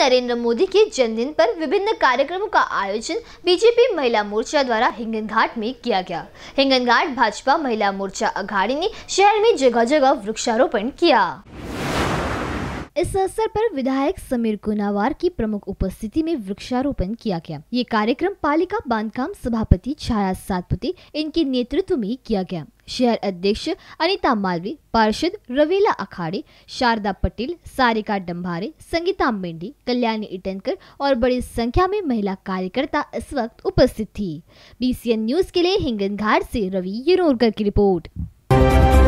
नरेंद्र मोदी के जन्मदिन पर विभिन्न कार्यक्रमों का आयोजन बीजेपी महिला मोर्चा द्वारा हिंगनघाट में किया गया। हिंगनघाट भाजपा महिला मोर्चा अघाड़ी ने शहर में जगह जगह वृक्षारोपण किया। इस अवसर पर विधायक समीर कुनावार की प्रमुख उपस्थिति में वृक्षारोपण किया गया। ये कार्यक्रम पालिका बांधकाम सभापति छाया सातपुते इनके नेतृत्व में किया गया। शहर अध्यक्ष अनीता मालवी, पार्षद रवेला अखाड़े, शारदा पटेल, सारिका डंभारे, संगीता मेंढी, कल्याणी इटनकर और बड़ी संख्या में महिला कार्यकर्ता इस वक्त उपस्थित थी। BCN न्यूज के लिए हिंगनघाट से रवि येरोरकर की रिपोर्ट।